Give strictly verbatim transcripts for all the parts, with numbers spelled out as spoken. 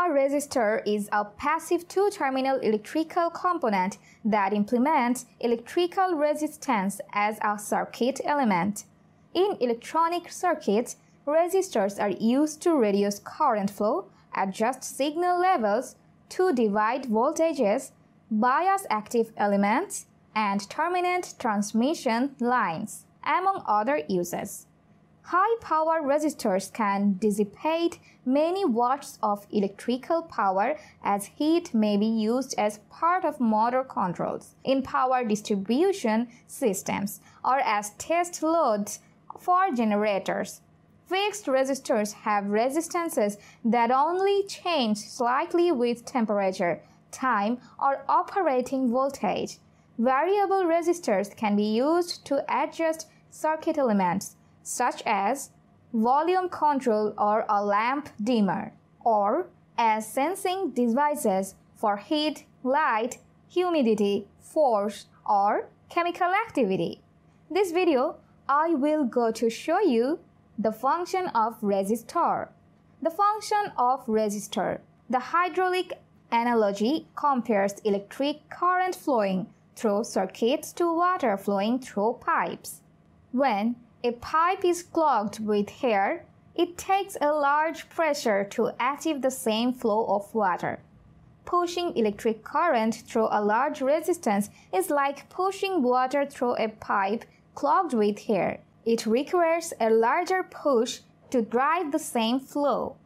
A resistor is a passive two-terminal electrical component that implements electrical resistance as a circuit element. In electronic circuits, resistors are used to reduce current flow, adjust signal levels, to divide voltages, bias active elements, and terminate transmission lines, among other uses. High-power resistors can dissipate many watts of electrical power, as heat may be used as part of motor controls in power distribution systems or as test loads for generators. Fixed resistors have resistances that only change slightly with temperature, time, or operating voltage. Variable resistors can be used to adjust circuit elements, such as volume control or a lamp dimmer, or as sensing devices for heat, light, humidity, force, or chemical activity. This video, I will go to show you the function of resistor. The function of resistor. The hydraulic analogy compares electric current flowing through circuits to water flowing through pipes. When a pipe is clogged with air, it takes a large pressure to achieve the same flow of water. Pushing electric current through a large resistance is like pushing water through a pipe clogged with air. It requires a larger push to drive the same flow.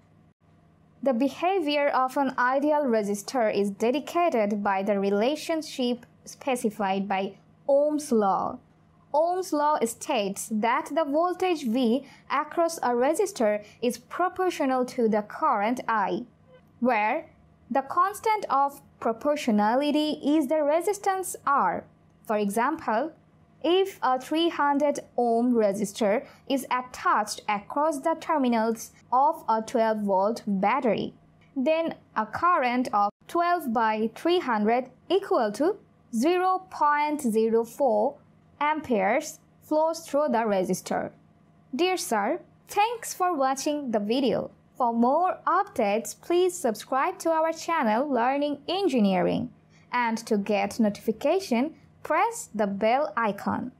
The behavior of an ideal resistor is dedicated by the relationship specified by Ohm's law. Ohm's law states that the voltage V across a resistor is proportional to the current I, where the constant of proportionality is the resistance R. For example, if a three hundred ohm resistor is attached across the terminals of a twelve volt battery, then a current of twelve by three hundred equal to zero point zero four amperes flows through the resistor. Dear sir, thanks for watching the video. For more updates, please subscribe to our channel Learning Engineering. And to get notification, press the bell icon.